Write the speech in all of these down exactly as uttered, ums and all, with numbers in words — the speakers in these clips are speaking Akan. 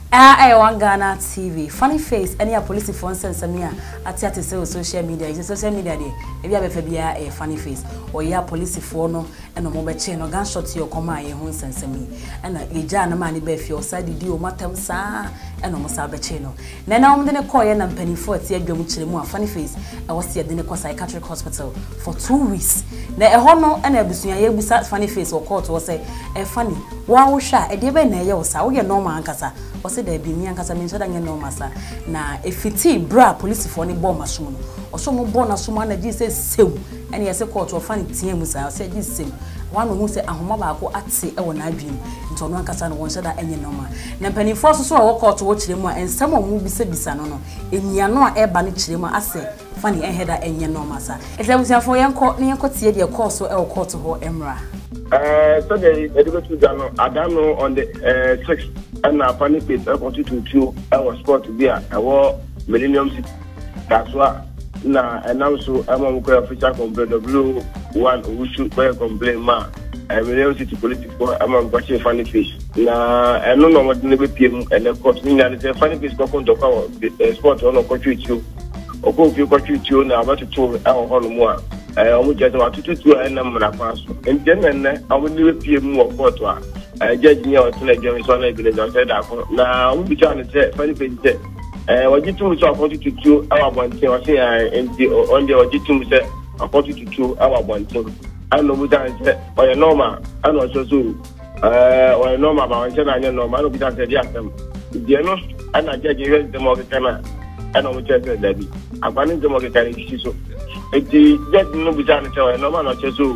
I want Ghana T V. Funny face, any a police phone sends me at theatre social media. Is social media day. If you have a funny face, or you police phone and a mobile chain or gunshot to your command, your home sends me. And a jana money beff your side, you matam sa and almost have channel. Then I'm going to call you and penny for it. You're more funny face. I was here at the psychiatric hospital for two weeks. Now a honor and a business, you beside funny face or court was say, a funny. Wow, sha, a dear yo, so we are normal ankasa. Or say there be me ankasa means that I know massa. Now, if it's bra police for any bomb assume, or some born as someone that Jesus so, and he has a court or funny team with us, said this same. One who say, I'm go at sea, I will not dream. Into one ankasa one said that any normal. Now, penny force so I walk out to watch them and someone will be said bisanono. In Yanoa air banich them, I say, funny and header and your normal. If there was a for young court near court, see your course or court to her Emra. Uh, so the education channel, I don't know on the uh, sixth and a funny place. I wanted to two. I was supposed to be a war Millennium City. That's why now and also I'm on the official complaint of blue one who should complain. Ma, I Millennium City political. I'm on watching funny face. Now I don't know what the P M and the court mean that the funny face go on to cover the sport on a country you or go to country you now about to two our whole more. I almost just want to do a number of us. And then I will do P M more for to I judge me out to let James on a good and said that now we'll be trying to say funny things. Uh, what you two saw forty to two hour one thing I say I and the on the what you two said a forty to two hour one thing. I know what I said or a normal I know so so uh or a normal but I said I know I know what I said yes them. They know and I judge you the more can I know what I said that I find the more can so. Eti just no bizarre tell no man not so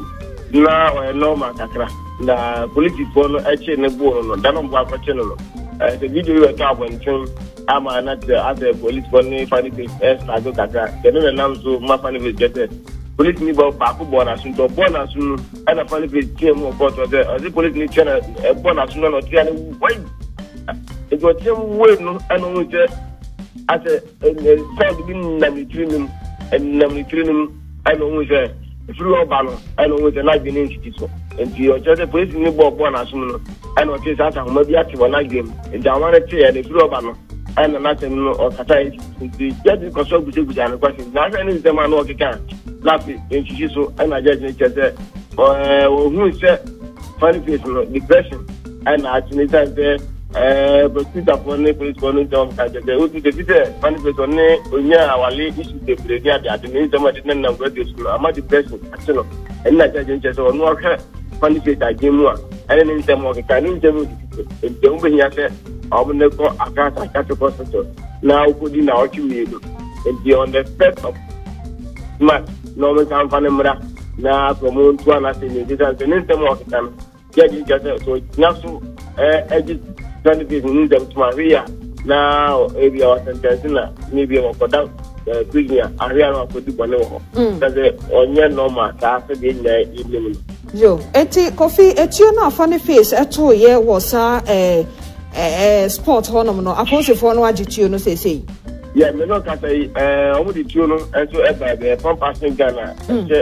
na or normal kakra na political no eche ne bo no da no bo akwache no eh the video we talk about thing ama na the other political ni funny face eh sago kakra the no na so ma funny face get police ni bo ba ko bo na so to bo na so and na funny face team mo go to the the police ni chana e bo na so no tia ni why e go team we no and no je at a sound bin na mi dream and namely training, I know with a through a banner, I know with a live in institute. And you just a place in the board one as soon. I know this at home, maybe active one game, and I want to say and through a banner, and another or Katai, the judge consult with you and question. Now, I know the man who can laugh in Chiso, and I judge it or who said funny face, depression, and I actually said there. Uh, but since I've only police going to the would be the visitor, manifest on our lady issue the prayer that the minister didn't know where this school. I'm not depressed, actually, and not judging just on work. Funny face, I came more, and then in some of the kind of if the woman here said, I will never go a cat, I catch a hospital. Now, put in our community, and be on the step of March, Norman Town Panamera, now promote to an assassin, and in some of the time, judging just so it's not so, uh, twenty people need them to Maria. Now, maybe our sentence, maybe our product, the Queen, Ariana could do one over. That's it, on your normal, after the evening. Yo, eti coffee, eti na funny face, eto ye was a a sport honor, no, a positive for no agitio, no say say. Yeah, me no can say, uh, only the tune and so ever the pump passing Ghana,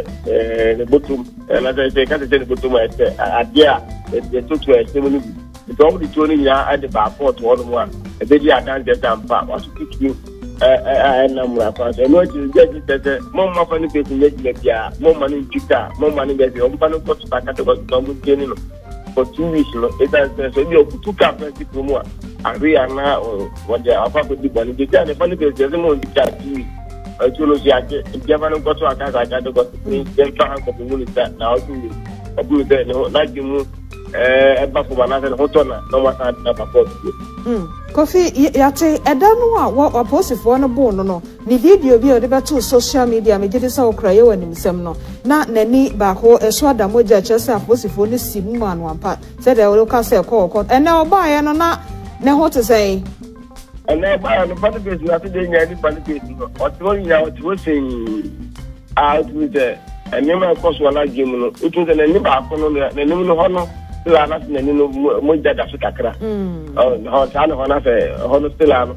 the bottom, and as I say, can't say the bottom, I dare, they took to a similar. The only tuning ya at the bar for one one. A baby I can't get down part was to pick you a number of us. I know you get it that more money people make the more money in Chica, more money get the open cost back at the for two weeks. It has so you two captains from one. And we are now or what they are probably money. They got the funny place, there's no one to chat to you. I told you, if you haven't got to a car, I got to go to the bank of the moon is that now to a good day, no, like you move. Eh, eba for another hotona, no one had never fought you. Hmm. Coffee, yate, I don't know what a positive one of bone, no. Ni video be a two social media, me did so cry when him some no. Not Nenny Baho, a swada moja just a positive for this man one part. Said I will cast a call court, and now buy and not. Now what to say? And now buy on the party place, nothing doing any party place. What's going out to saying out with the and you may cost one like him, it was an enemy back on the name of honor. Still, I'm not in no more that Africa. Oh, how can I have a honor still? I'm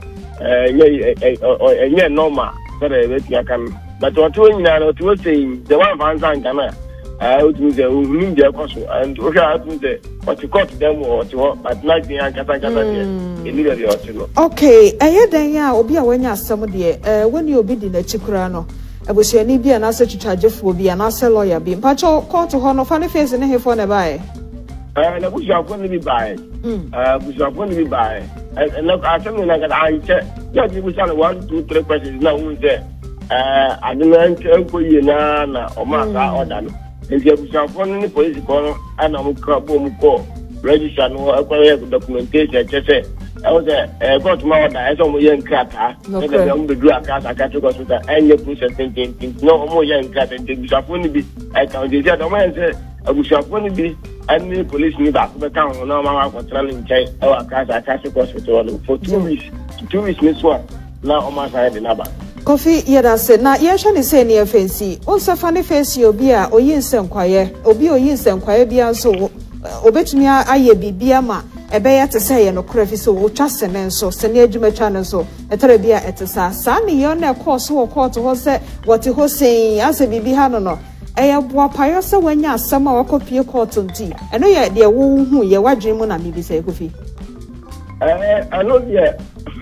a normal, but I can. But what you know, to saying the one fans and Ghana, I would use a woman their costume and we have to say what you got them or to but like the Ankata immediately or to okay, I had then ya obi a when ya some dear uh when you be in the Chikurano. I was your be an answer to charge for be an answer lawyer being Pacho call to honor funny face in here for never buy. And I wish you are going to be by uh which you are going to be by and look I tell me like I check just we shall one, two, three questions now who's there. Uh I don't know you na or Maka or Dan. If you have one police corner and I'm call register no acquire documentation just say I was a got tomorrow I saw my young cat no the do a cat I catch us with and your process thinking no more young cat and things are going to be I can say the man say I wish I want to be and police me back to the town no man was traveling chain our cat I catch across for two weeks two weeks miss one now on my side in Abba. Coffee yada said na yeshani say near fancy also funny face you be a or yin sem quiet obi or yin sem quiet be so obetumi aye bibia ma ebeya te say no krefi so wo twase men so sene adwuma channel so etere bia etesa sa ne yo na course wo court ho se what ho say ase bibi ha no no eya boa payo se wanya asama wakopie court nti eno ye de wo hu ye wadwen mu na bibi say Kofi eh I know yeah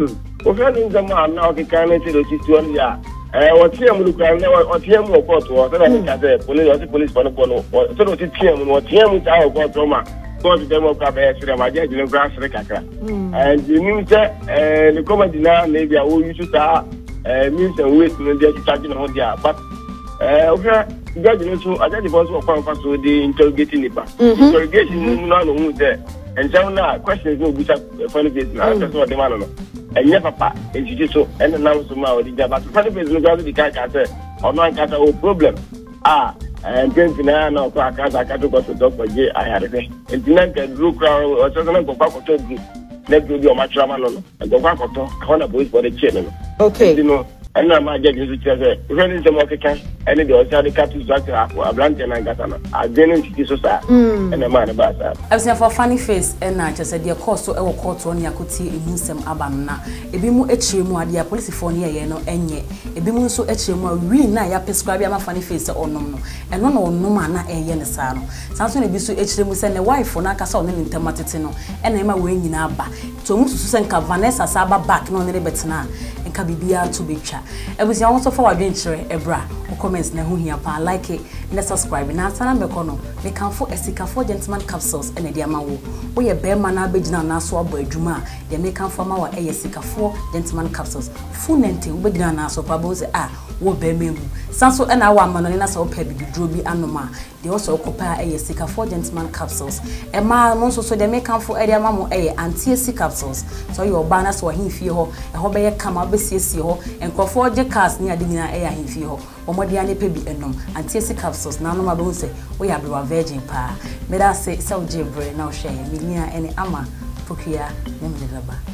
o fe ni zama na o ke kan se lo situation ya eh o tie mu lu kan o tie mu court o se na ka say police o police pano pano so o tie mu o tie mu ta o court ma court dem o ka be sire ma je jinu grass re kakra and you mean say eh the comedy na maybe I will use that eh means and waste no dey to charge no dia but eh o fe judge no so ajadi boss o kwa fa so dey interrogating nipa interrogation no no hu there and so now questions no be funny face na so dem no and yeah papa and you so and now so ma o di but funny face no go the guy can say or no can say problem ah and then na na ko aka aka to go to doctor je I had it and then can look crowd or so na go back to do let do your match man no go back to corner boys for the chain okay you know and now my judge is to say when the market can and the other the captain doctor a blank and I got an I didn't see so sad and a man about that I was for funny face and I just said your course so e court on yakuti imusem abanna ebi mu echire mu ade police for ne ye no enye ebi mu so echire mu wi na ya prescribe am funny face onom no eno no onom ana eye ne sa no sanso na bi so echire mu se ne wife na aka sa on ne ntamatete no ena ema we nyina aba to mu susu se nka Vanessa saba back no ne betena nka bibia to betwa ebusi awon so forward venture ebra comments na hu hia pa like it na subscribe na sana me kono me kan fo esika for gentleman capsules ene dia ma wo wo ye be ma na abegina na so abo adwuma de me kan fo ma wa e esika for gentleman capsules fu nente wo begina na so pa bo se ah wo be me hu sanso ena wa ma no na so pa bi duro bi anoma de wo so kopa e esika for gentleman capsules e ma mo so so de me kan fo e dia ma mo e anti esika capsules so yo ba na so hin fie ho e ho be ye kama be siesie ho enkofo je cars ni ade nyina e ya hin fie ho omodia ne pe bi enom anti capsules na no ma be say we ya be virgin pa me da say so jebre na o share me nia ene ama pokia ne me